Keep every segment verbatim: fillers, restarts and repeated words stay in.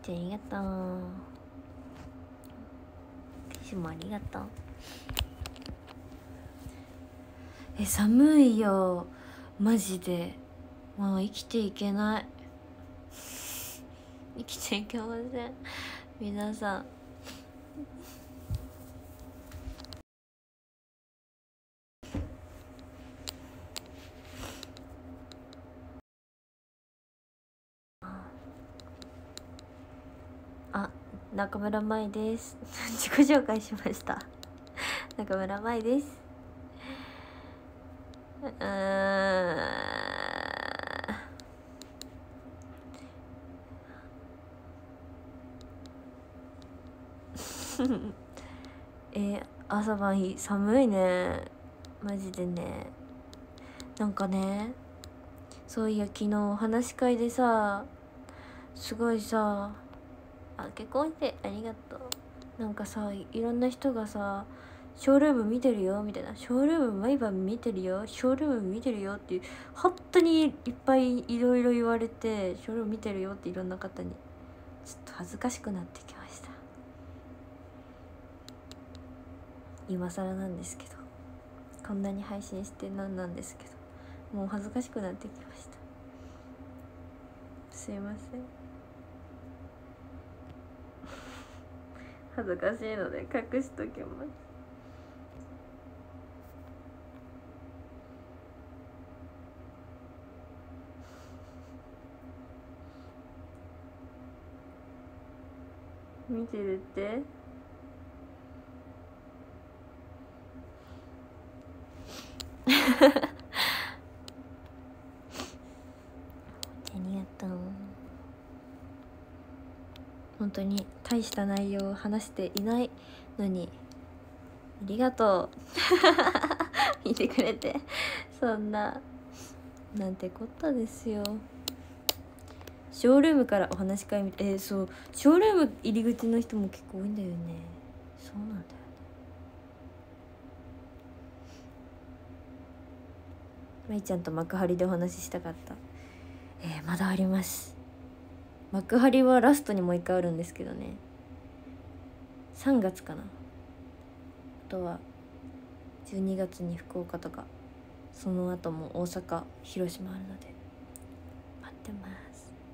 ちゃんありがとう。ケシもありがとう。え、寒いよマジで。もう生きていけない。生きていけません皆さん。あ、中村舞です自己紹介しました中村舞です。うーんえ、朝晩寒いねマジでね。なんかね、そういや昨日お話し会でさ、すごいさ、あ、結婚してありがとう。なんかさ、いろんな人がさ、ショールーム見てるよみたいな、ショールーム毎晩見てるよ、ショールーム見てるよっていう、本当にいっぱいいろいろ言われて、ショールーム見てるよっていろんな方にちょっと恥ずかしくなってきました。今更なんですけど、こんなに配信してなんなんですけど、もう恥ずかしくなってきました。すいません恥ずかしいので隠しときます。見てるってありがとう。本当に大した内容を話していないのにありがとう見てくれて。そんななんてこったですよ。ショールームからお話し会みたい。えー、そうショールーム入り口の人も結構多いんだよね。そうなんだよね。まいちゃんと幕張でお話ししたかった。えー、まだあります。幕張はラストにもう一回あるんですけどね、さんがつかな。あとはじゅうにがつに福岡とか、その後も大阪、広島あるので待ってます。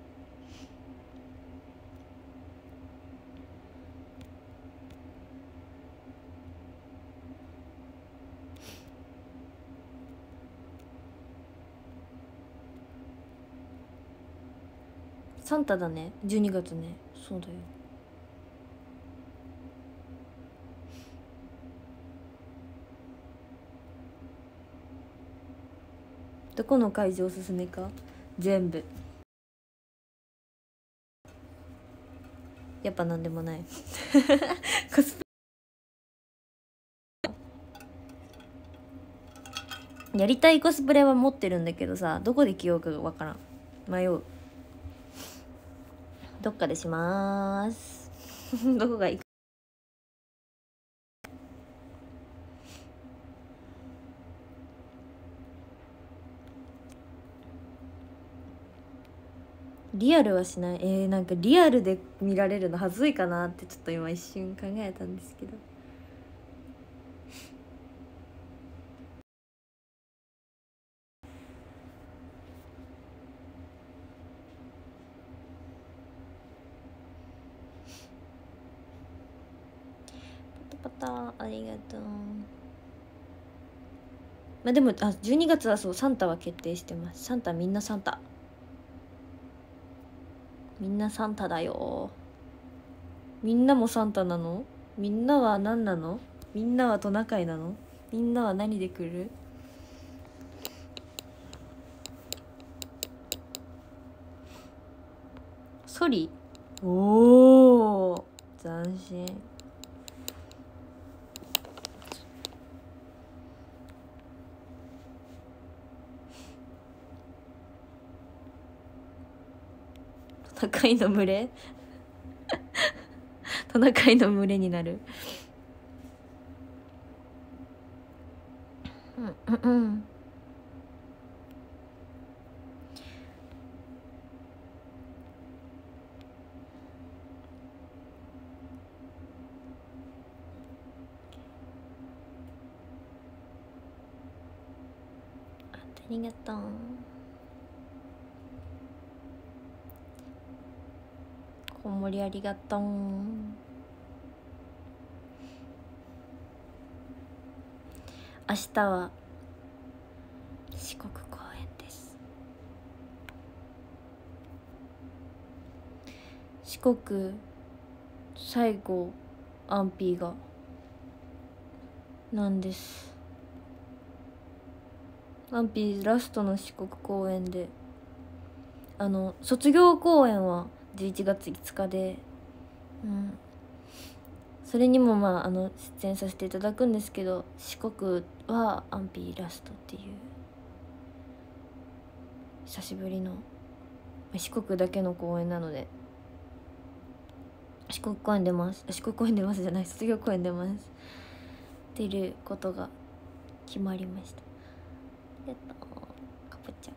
サンタだね、じゅうにがつね。そうだよ。どこの会場おすすめか全部。やっぱなんでもないコスプレやりたいコスプレは持ってるんだけどさ、どこで着ようかがわからん。迷う。どっかでしまーすどこがいいか。リアルはしない。えー、なんかリアルで見られるの恥ずいかなってちょっと今一瞬考えたんですけど。パタパタありがとう。まあでもあじゅうにがつはそうサンタは決定してます。サンタみんなサンタみんなサンタだよ。みんなもサンタなの？みんなは何なの？みんなはトナカイなの？みんなは何で来る？ソリ？おー斬新。トナカイの群れトナカイの群れになる。うんうんうん。 りがとう。こんもりありがとう。明日は四国公演です。四国最後アンピーがなんです。アンピーラストの四国公演で、あの卒業公演はじゅういちがついつかで、うん、それにもまああの出演させていただくんですけど、四国はアンピーラストっていう久しぶりの四国だけの公演なので、四国公演出ます、四国公演出ますじゃない、卒業公演出ます出ることが決まりました。やったー、かぼちゃん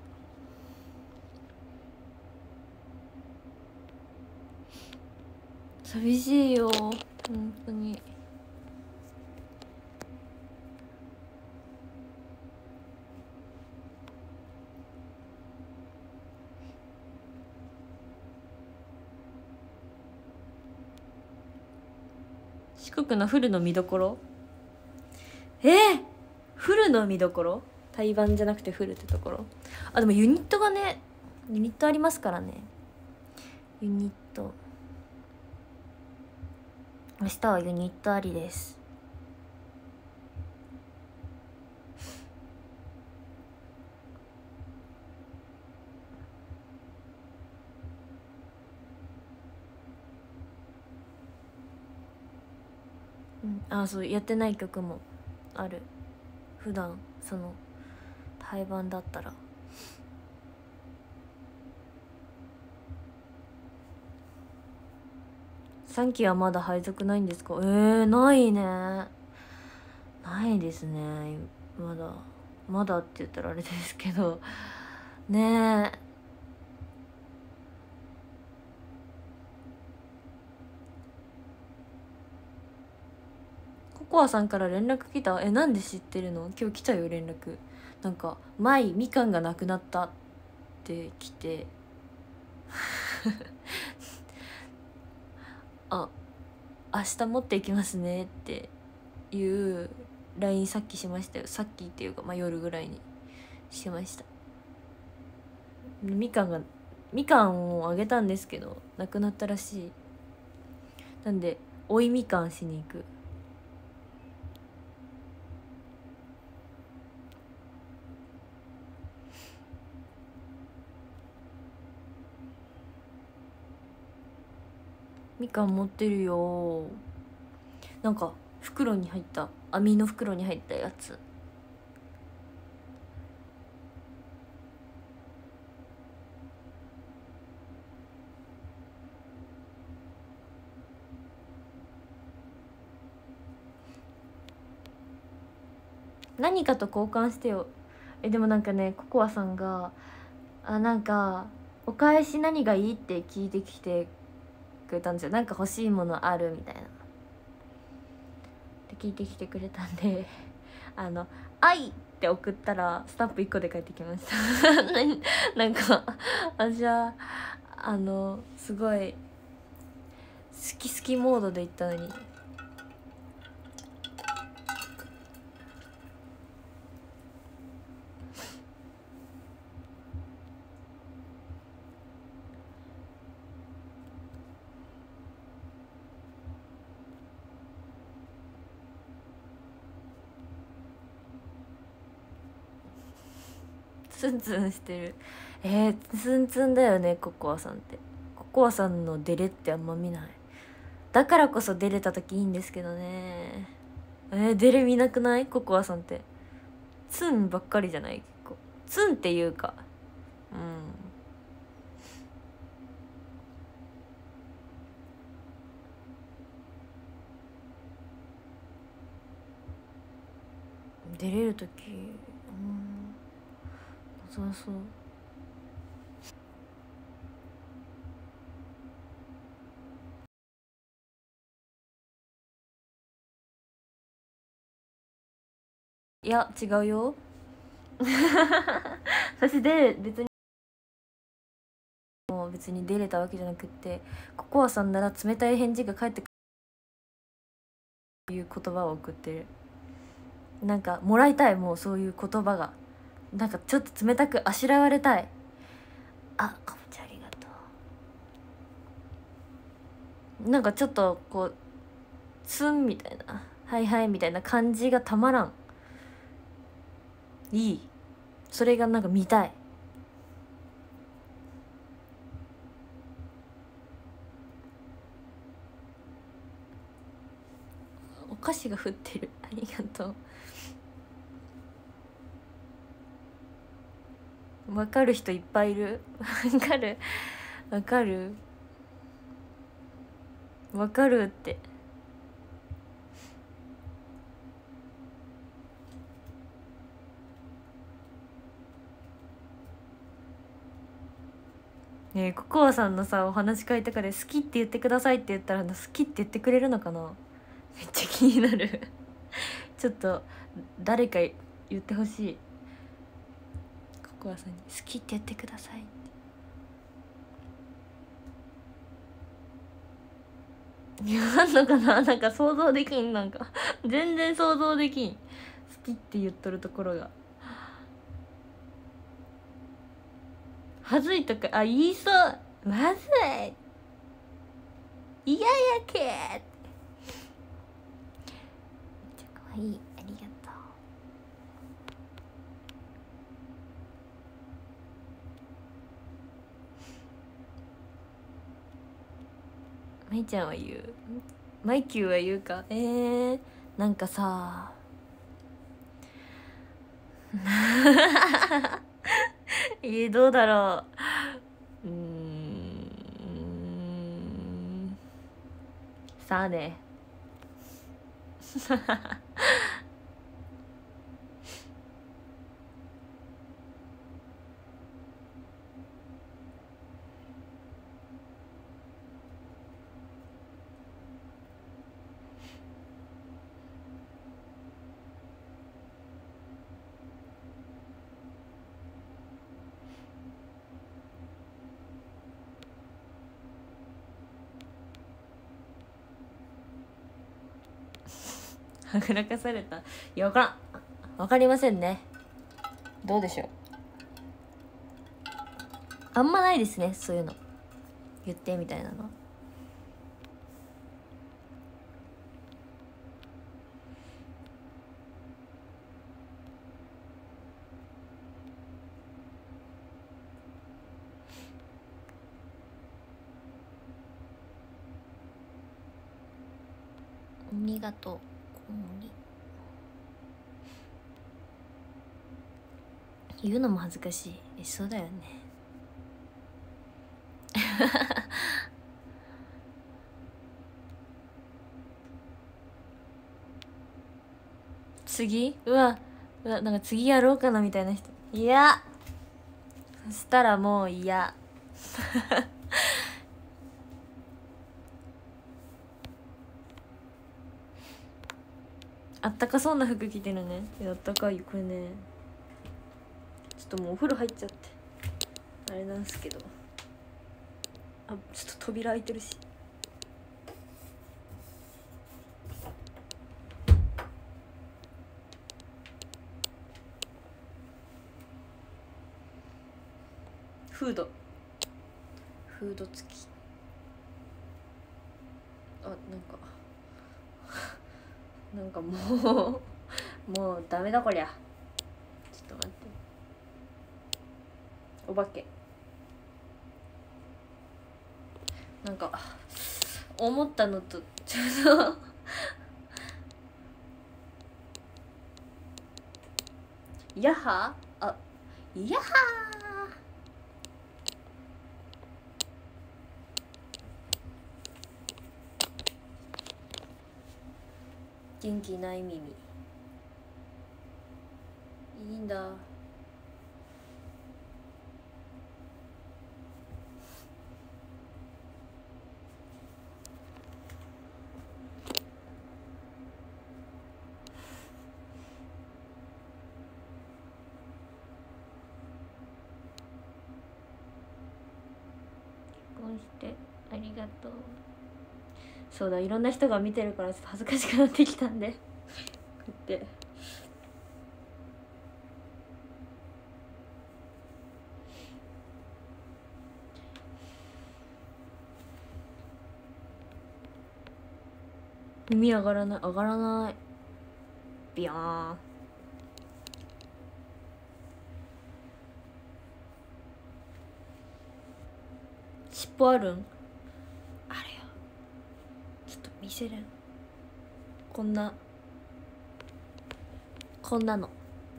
寂しいよ本当に。四国のフルの見どころ、えー、フルの見どころ、対バンじゃなくてフルってところ。あ、でもユニットがね、ユニットありますからね。ユニット明日はユニットありです。うん、あ、そうやってない曲もある。普段その対バンだったら。さんきはまだ配属ないんですか？えー、ないね。ないですね。まだまだって言ったらあれですけどねえ。ココアさんから連絡来た？え、なんで知ってるの？今日来たよ連絡。なんか「舞みかんがなくなった」って来てあ、明日持っていきますねっていう ライン さっきしましたよ。さっきっていうか、まあ、夜ぐらいにしました。みかんがみかんをあげたんですけどなくなったらしい。なんで追いみかんしに行く。みかん持ってるよ。なんか袋に入った、網の袋に入ったやつ。何かと交換してよ。え、でもなんかねココアさんがあ、なんかお返し何がいいって聞いてきてくれたんですよ。なんか欲しいものあるみたいなって聞いてきてくれたんであの「愛」って送ったらスタンプいっこで返ってきましたなんか私はあのすごい好き好きモードで言ったのに。ツンツンしてる。えー、ツンツンだよねココアさんって。ココアさんのデレってあんま見ない。だからこそ出れた時いいんですけどね。えー、デレ見なくない？ココアさんってツンばっかりじゃない？結構ツンっていうか、うん、出れる時うんそうそう。いや違うよ。 そして別にもう別に出れたわけじゃなくって、ココアさんなら冷たい返事が返ってくるという言葉を送ってる。なんかもらいたい、もうそういう言葉がなんかちょっと冷たくあしらわれたい。あ、かぼちゃありがとう。なんかちょっとこうツンみたいな、はいはいみたいな感じがたまらん。いい、それがなんか見たい。お菓子が降ってる、ありがとう。わかる人いっぱいいる。わかるわかるわかるって。ねえ、ココアさんのさお話し会とかで好きって言ってくださいって言ったら好きって言ってくれるのかな。めっちゃ気になる。ちょっと誰か言ってほしい。ココアさんに好きって言ってくださいって。言わんのかな。なんか想像できん。なんか全然想像できん。好きって言っとるところがはずいとか、あ、言いそう。まずい、嫌やけ。めっちゃ可愛い、ありがとう。まいちゃんは言う、マイキューは言うか。えー、なんかさえー、どうだろう。うーん、さあね。はぐらかされた。いや、分からん、分かりませんね。どうでしょう。あんまないですね、そういうの言ってみたいなの。ありがとう。言うのも恥ずかしい。え、そうだよね。次、うわうわ、なんか次やろうかなみたいな人。いや、そしたらもう嫌。あったかそうな服着てるね。あったかいよこれね。ちょっともうお風呂入っちゃってあれなんですけど、あ、ちょっと扉開いてるし。フードフード付き。あ、なんかなんかもうもうダメだこりゃ。ちょっと待って、お化け。なんか思ったのとちょっとやはあ、やは元気ない耳。いいんだ。 してありがとう。そうだ、いろんな人が見てるからちょっと恥ずかしくなってきたんでこうやって耳上がらない、上がらない。ビヨーン。尻尾あるん？あれよ、ちょっと見せるん。こんなこんなの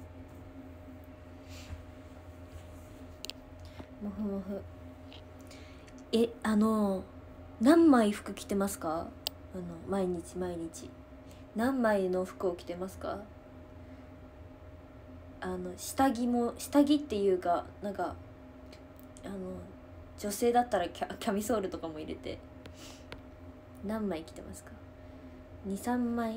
もふもふ。え、あの何枚服着てますか？あの毎日毎日何枚の服を着てますか？あの下着も、下着っていうかなんかあの女性だったらキャ、キャミソールとかも入れて何枚着てますか？ にさん 枚？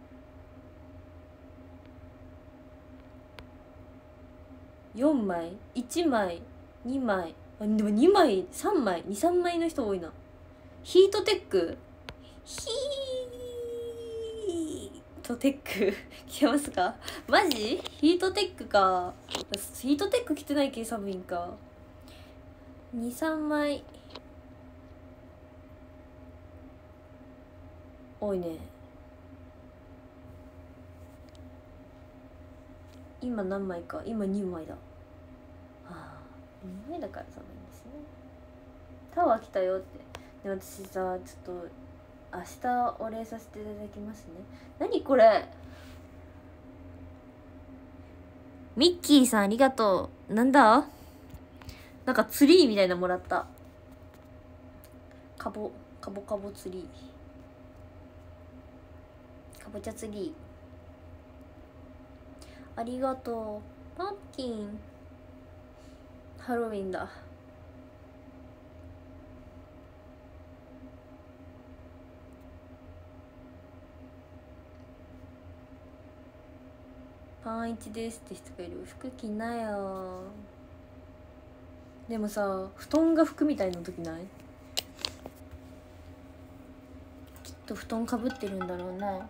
よんまい？ いち 枚？ に 枚？あ、でもにまい、さんまい、にさんまいの人多いな。ヒートテック？ヒートテック着てますか？マジ？ヒートテックか。ヒートテック着てないけ寒いんか。にさんまい多いね。今何枚か？今にまいだ。ああ、にまいだから寒いんですね。タワー来たよって。で、私さ、ちょっと明日お礼させていただきますね。何これ？ミッキーさんありがとう。なんだ？なんかツリーみたいなのもらった。かぼかぼかぼツリー、かぼちゃツリーありがとう。パンプキン、ハロウィンだ。パンイチですって人がいる。服着なよ。でもさ、布団が服みたいな時ない？きっと布団かぶってるんだろうな。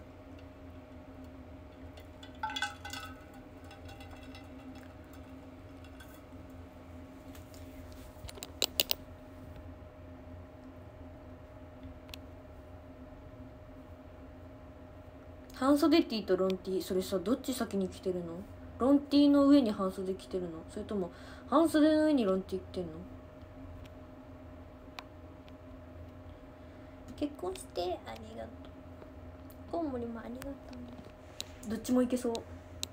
半袖ティーとロンティー、それさ、どっち先に着てるの？ロンティーの上に半袖着てるの？それとも半袖の上にロンティー着てるの？結婚してありがとう。コウモリもありがとう。どっちもいけそう。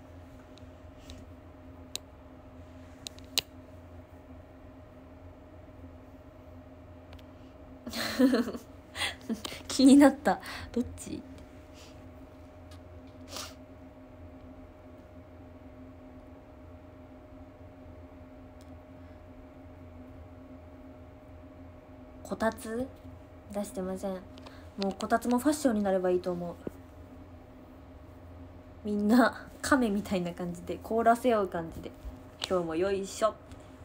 気になった。どっち？こたつ出してません。もうこたつもファッションになればいいと思う。みんな亀みたいな感じで凍らせ合う感じで、今日もよいしょ。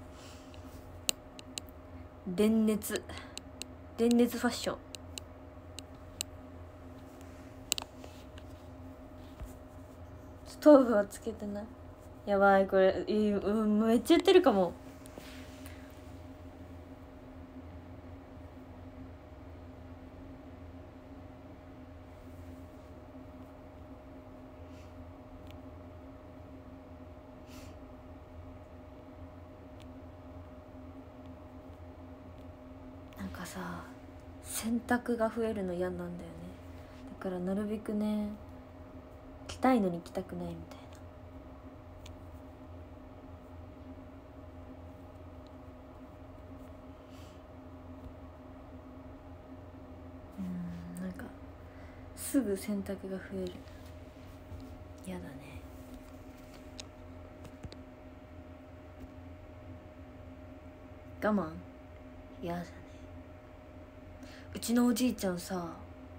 電熱電熱ファッション。ストーブはつけてない。やばい、これ、うん、めっちゃ言ってるかも。なんかさ、洗濯が増えるの嫌なんだよね。だからなるべくね、着たいのに着たくないみたいな。うん、なんかすぐ洗濯が増える。嫌だね。我慢？嫌だね。うちのおじいちゃんさ、あの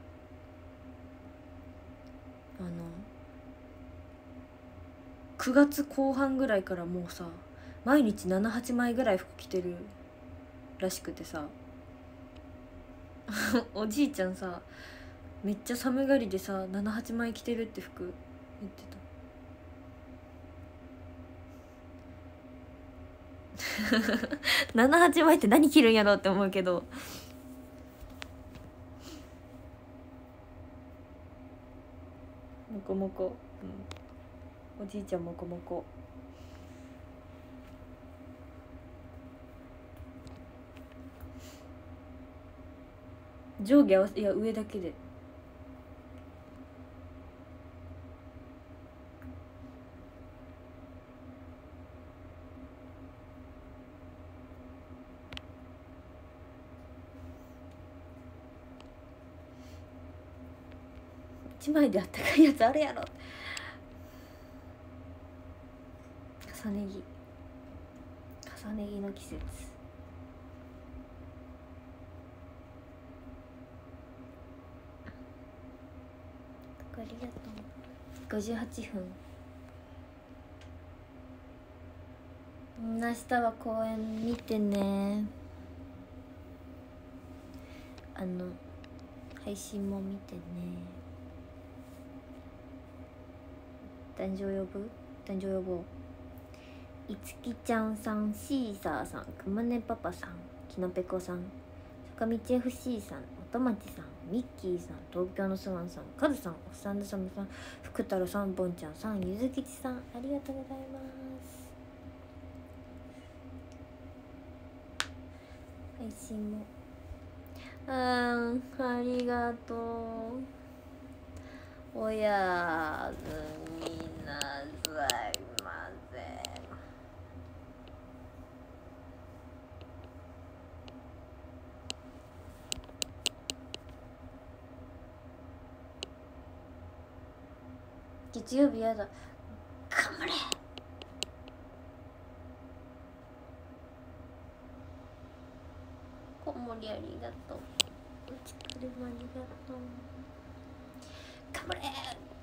くがつこう半ぐらいからもうさ、毎日ななはちまいぐらい服着てるらしくてさ、 おじいちゃんさめっちゃ寒がりでさななはちまい着てるって服言ってたななはちまいって何着るんやろって思うけど、もこもこ、うん、おじいちゃんもこもこ。上下合わせ、いや上だけで。いちまいであったかいやつあるやろ。重ね着重ね着の季節。ありがとう。ごじゅうはっぷん。明日は公演見てね。あの配信も見てね。誕生呼ぶ誕生呼ぼう。いつきちゃんさん、シーサーさん、くまねパパさん、きのぺこさん、坂道 エフシー さん、おとまちさん、ミッキーさん、東京のスワンさん、カズさん、おっさんださむさん、福太郎さん、ぼんちゃんさん、ゆずきちさん、ありがとうございます。配信もうーん、ありがとう。おやすみなさいませ。月曜日やだ。頑張れ。こんもりありがとう。うちくるまありがとう。頑張れ。